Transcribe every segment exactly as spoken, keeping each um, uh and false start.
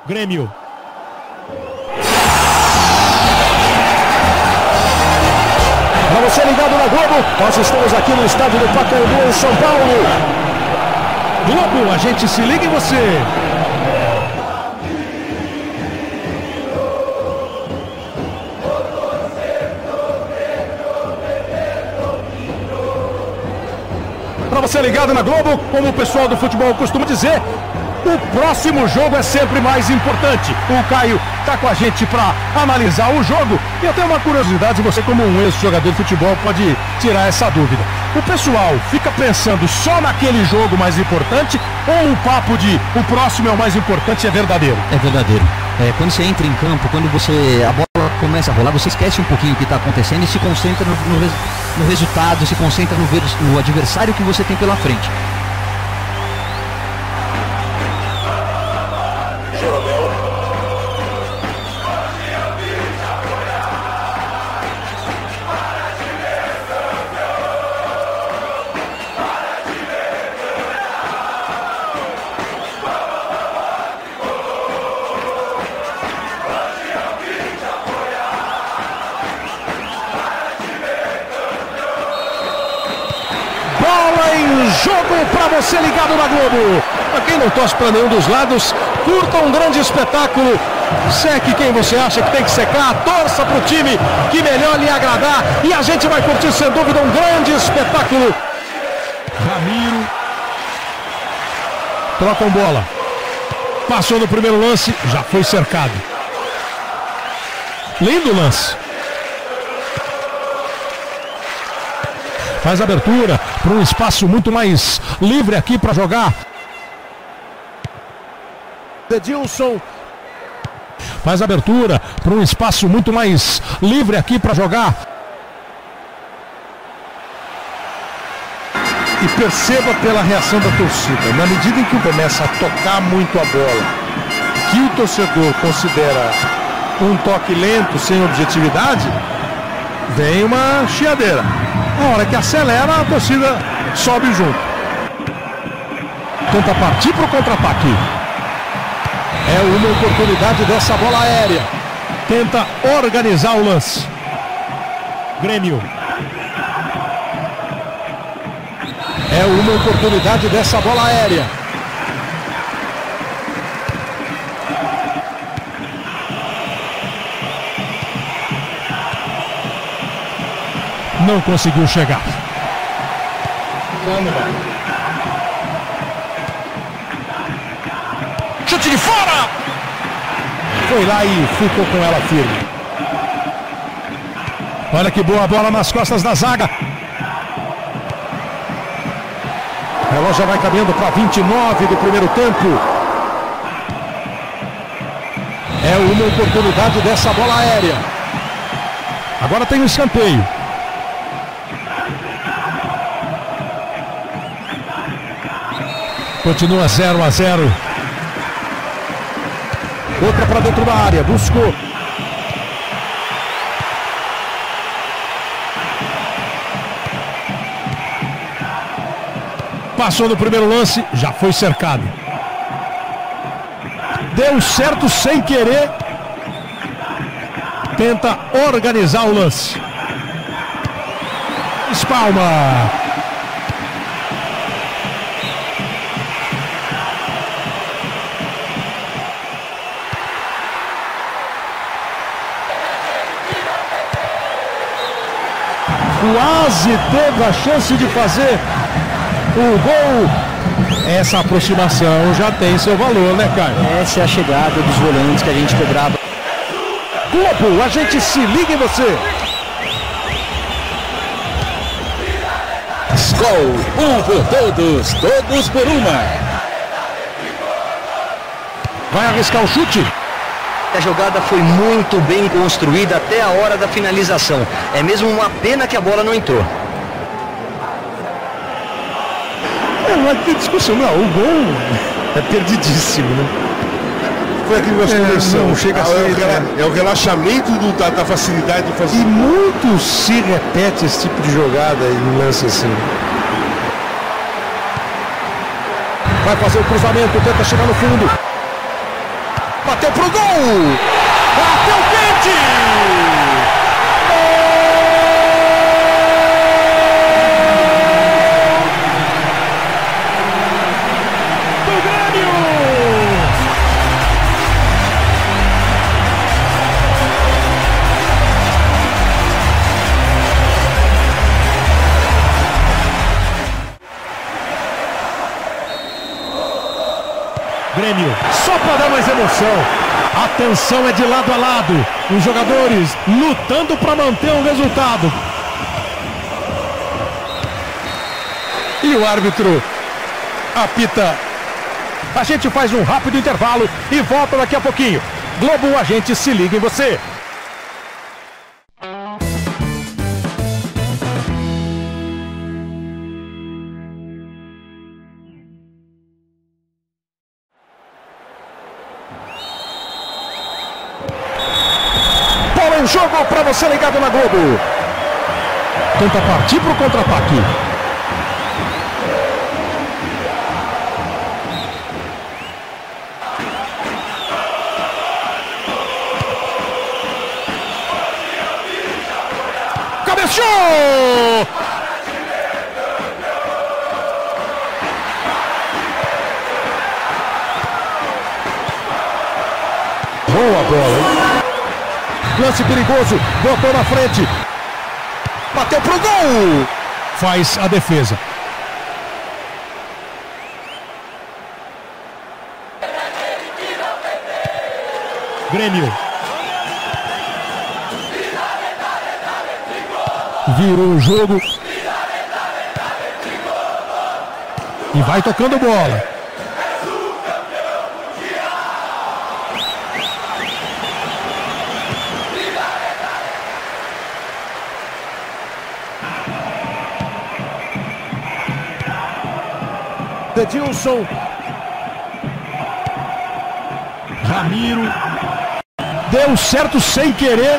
Grêmio. Para você ligado na Globo, nós estamos aqui no estádio do Pacaembu, em São Paulo. Globo, a gente se liga em você. Para você ligado na Globo, como o pessoal do futebol costuma dizer, o próximo jogo é sempre mais importante. O Caio está com a gente para analisar o jogo. E eu tenho uma curiosidade, você como um ex-jogador de futebol pode tirar essa dúvida. O pessoal fica pensando só naquele jogo mais importante ou o papo de o próximo é o mais importante é verdadeiro? É verdadeiro. É, quando você entra em campo, quando você a bola começa a rolar, você esquece um pouquinho o que está acontecendo e se concentra no, no, no resultado, se concentra no, no adversário que você tem pela frente. Bola em jogo para você ligado na Globo. Para quem não torce para nenhum dos lados, curta um grande espetáculo. Seque quem você acha que tem que secar, torça para o time que melhor lhe agradar. E a gente vai curtir sem dúvida um grande espetáculo. Ramiro. Trocam bola. Passou no primeiro lance, já foi cercado. Lindo lance. Faz abertura para um espaço muito mais livre aqui para jogar. Edilson. Faz abertura para um espaço muito mais livre aqui para jogar. E perceba pela reação da torcida, na medida em que começa a tocar muito a bola, que o torcedor considera um toque lento, sem objetividade, vem uma chiadeira. A hora que acelera, a torcida sobe junto. Tenta partir para o contra-ataque. É uma oportunidade dessa bola aérea. Tenta organizar o lance. Grêmio. É uma oportunidade dessa bola aérea. Não conseguiu chegar. Chute de fora! Foi lá e ficou com ela firme. Olha que boa bola nas costas da zaga. O relógio já vai caminhando para vinte e nove do primeiro tempo. É uma oportunidade dessa bola aérea. Agora tem um escanteio. Continua zero a zero. Outra para dentro da área. Buscou. Passou no primeiro lance. Já foi cercado. Deu certo sem querer. Tenta organizar o lance. Espalma. Quase teve a chance de fazer o gol. Essa aproximação já tem seu valor, né, Caio? Essa é a chegada dos volantes que a gente cobrava. Globo, a gente se liga em você. Skol, um por todos, todos por uma. Vai arriscar o chute. A jogada foi muito bem construída até a hora da finalização. É mesmo uma pena que a bola não entrou. É, não tem discussão, não. O gol é perdidíssimo, né? Foi aquilo que nós conversamos. Não chega a ser, é, o rela- né? é o relaxamento do- da, da facilidade de fazer. E muito se repete esse tipo de jogada em lance assim. Vai fazer o cruzamento, tenta chegar no fundo. Bateu pro gol! Bateu quente! Do Grêmio! Grêmio, só para dar mais emoção. A tensão é de lado a lado. Os jogadores lutando para manter o resultado. E o árbitro apita. A gente faz um rápido intervalo e volta daqui a pouquinho. Globo, a gente se liga em você. Bola em jogo para você ligado na Globo. Tenta partir para o contra-ataque. Cabeceou! Boa bola, hein? Lance perigoso, botou na frente. Bateu pro gol! Faz a defesa. Grêmio. Virou o jogo. E vai tocando bola. Edilson. Ramiro. Deu certo sem querer.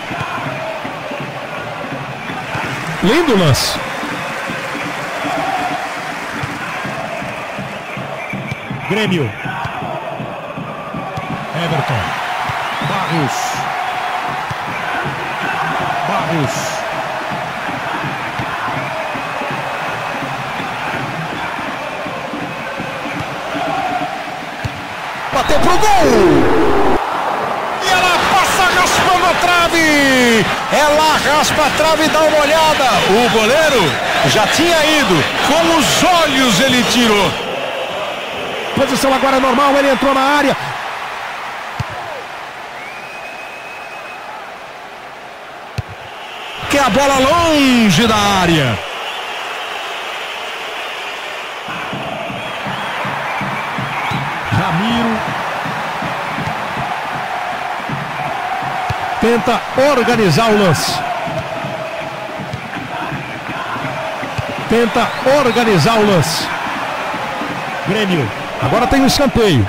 Lindo lance. Grêmio. Everton. Barros. Barros. Bateu pro gol! E ela passa raspando a trave! Ela raspa a trave e dá uma olhada. O goleiro já tinha ido. Com os olhos ele tirou. Posição agora normal, ele entrou na área. Que a bola longe da área. Ramiro. Tenta organizar o lance. Tenta organizar o lance. Grêmio. Agora tem um escanteio.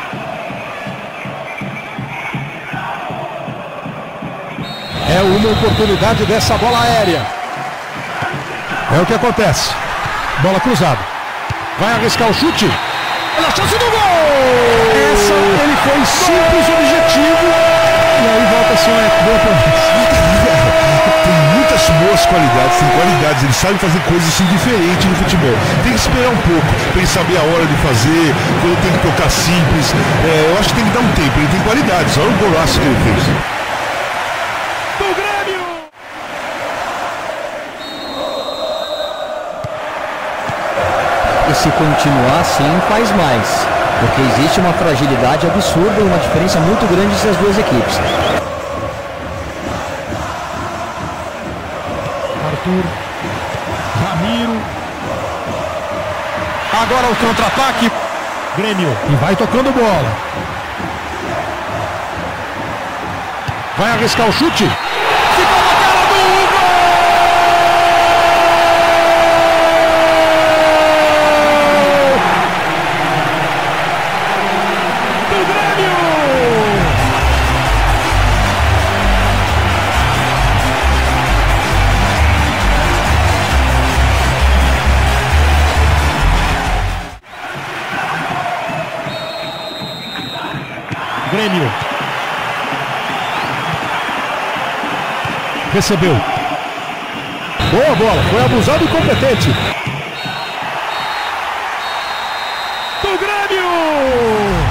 É uma oportunidade dessa bola aérea. É o que acontece. Bola cruzada. Vai arriscar o chute. Olha a chance do gol! Essa ele foi simples, objetivo. E aí volta assim, é boa pra Tem muitas boas qualidades, tem qualidades, ele sabe fazer coisas assim diferentes no futebol. Tem que esperar um pouco para ele saber a hora de fazer, quando tem que tocar simples. É, eu acho que tem que dar um tempo, ele tem qualidades, olha o golaço que ele fez. Do Grêmio! E se continuar assim, faz mais. Porque existe uma fragilidade absurda e uma diferença muito grande entre as duas equipes. Arthur. Ramiro. Agora o contra-ataque. Grêmio. E vai tocando bola. Vai arriscar o chute. Ficou na cara do Hugo! Do Grêmio! Grêmio. Grêmio. Recebeu. Boa bola, foi abusado e competente. Do Grêmio!